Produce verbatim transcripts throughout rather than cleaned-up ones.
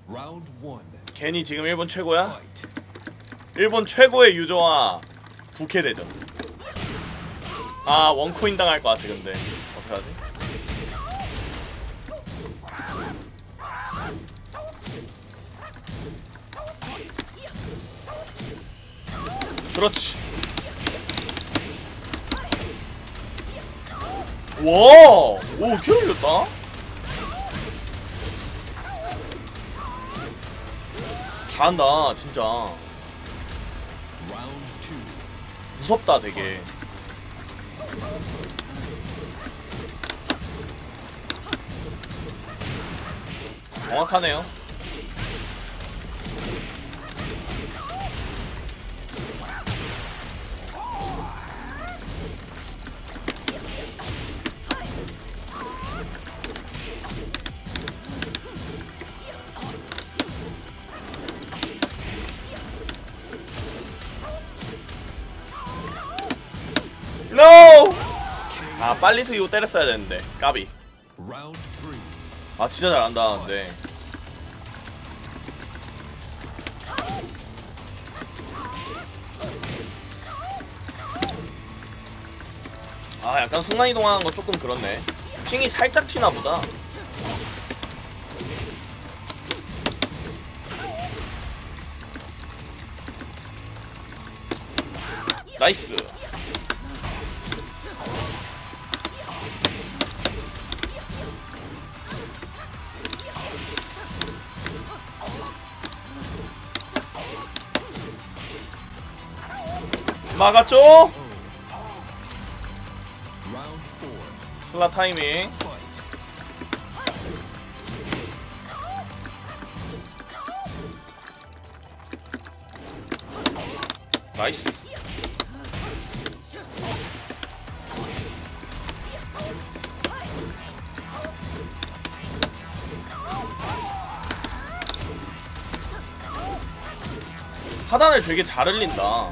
괜히 지금 일본 최고야? 일본 최고의 유저와 부캐대전. 아 원코인 당할 것 같아. 근데 어떡하지? 그렇지. 와! 오, 개 올렸다? 잘한다, 진짜. 무섭다, 되게. 정확하네요. NO! 아 빨리 수이고 때렸어야 되는데 까비. 아 진짜 잘한다. 근데 아 약간 순간이동하는 거 조금 그렇네. 핑이 살짝 튀나보다. 나이스. 막았죠? 슬라 타이밍. 나이스. 하단을 되게 잘 흘린다.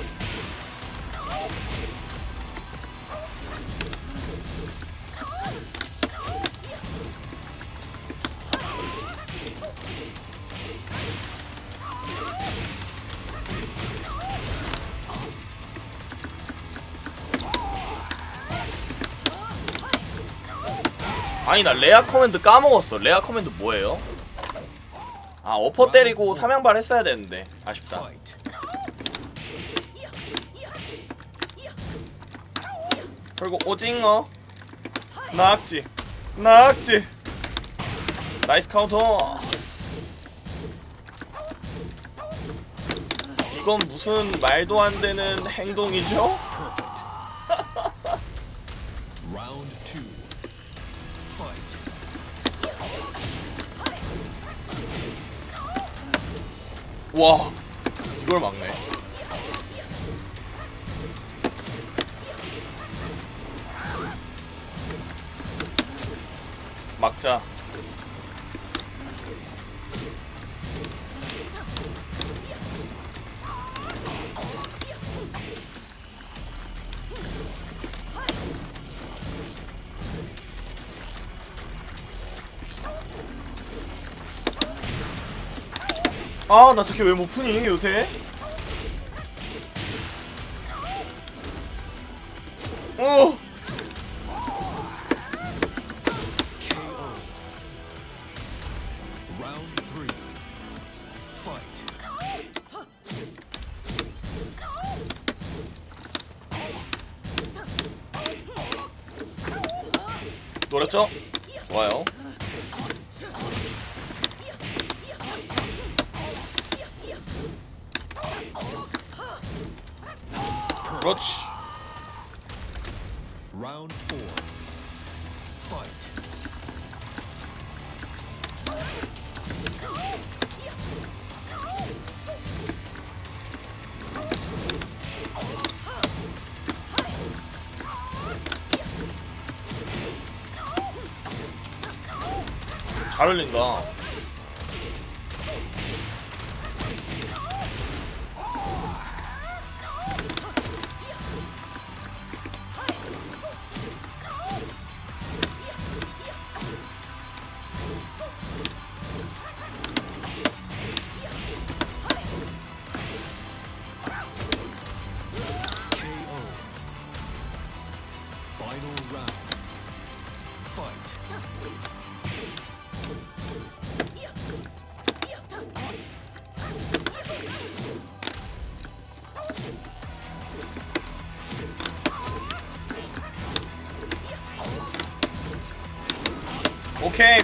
아니 나 레아 커맨드 까먹었어. 레아 커맨드 뭐예요? 아 어퍼 때리고 삼양발 했어야 되는데 아쉽다. 그리고 오징어 낙지 낙지. 나이스 카운터. 이건 무슨 말도 안 되는 행동이죠? 와 이걸 막네. 막자. 아, 나 저게 왜 못 푸니, 요새? 어! 노렸죠? 좋아요. 그렇지. 라운드 사. 파이트. 잘 흘린다.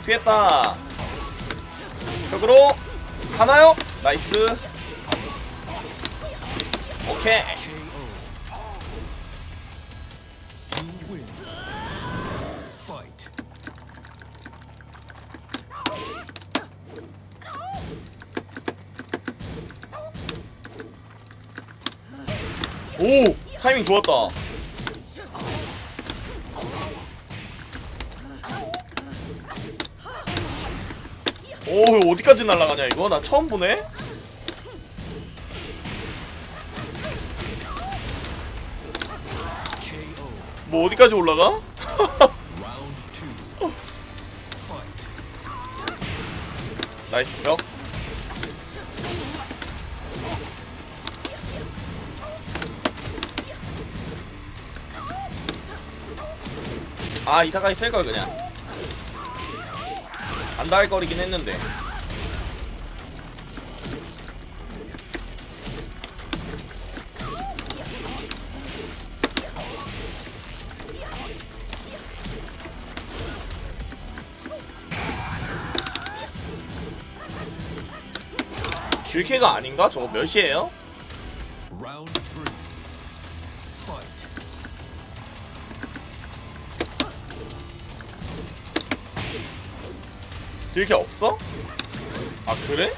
피했다. 벽으로 가나요? 나이스. 오케이. 오! 타이밍 좋았다. 오, 어디까지 날아가냐 이거? 나 처음 보네? 뭐 어디까지 올라가? 나이스 벽. 아, 이사가이 쓸걸 그냥. 안 닿을 거리긴 했는데. 딜캐가 아닌가? 저거 몇이에요? 딜캐 없어? 아 그래?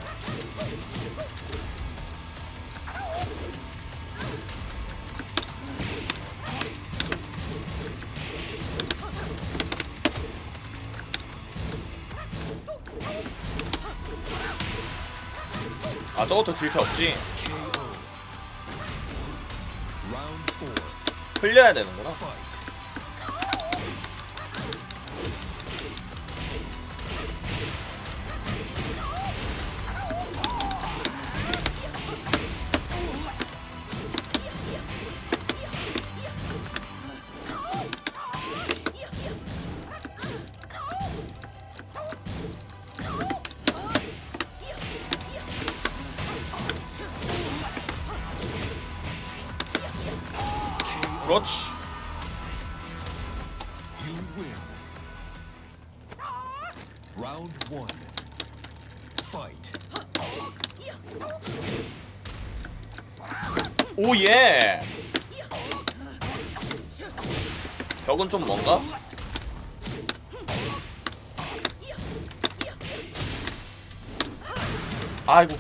아 저것도 딜캐 없지? 흘려야 되는구나. 그렇지. 오예. 벽은 좀 뭔가? 아이고.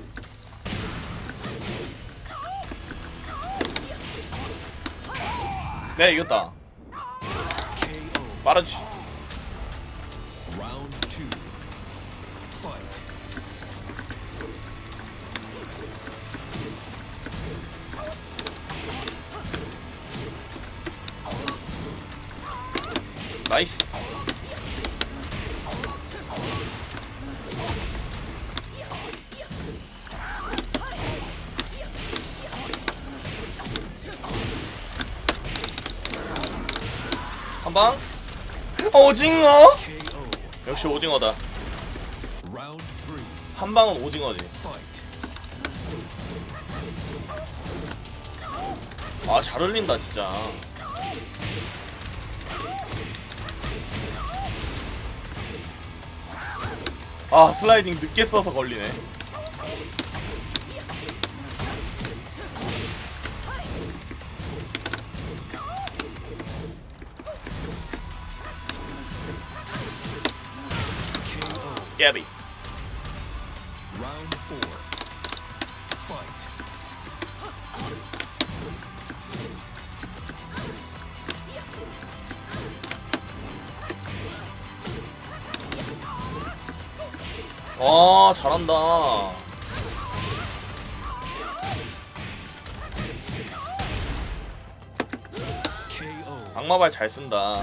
네, 이겼다. 빠르지. 나이스. 한방. 오징어. 역시 오징어다. 한방은 오징어지. 아, 잘 흘린다 진짜. 아, 슬라이딩 늦게 써서 걸리네. 깨비. 아, 잘한다. 악마발 잘 쓴다.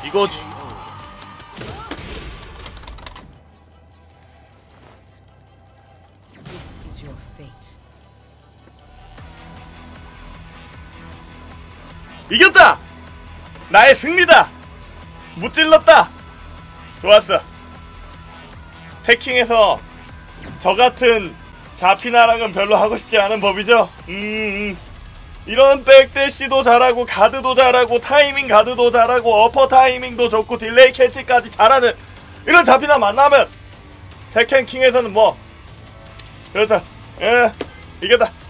이거지. This is your fate. 이겼다! 나의 승리다! 무찔렀다! 좋았어. 태킹에서 저같은 자피나랑은 별로 하고 싶지 않은 법이죠. 음, 음. 이런 백대시도 잘하고 가드도 잘하고 타이밍 가드도 잘하고 어퍼 타이밍도 좋고 딜레이 캐치까지 잘하는 이런 자피나 만나면 테켄킹에서는 뭐 그렇죠. 예, 이겼다.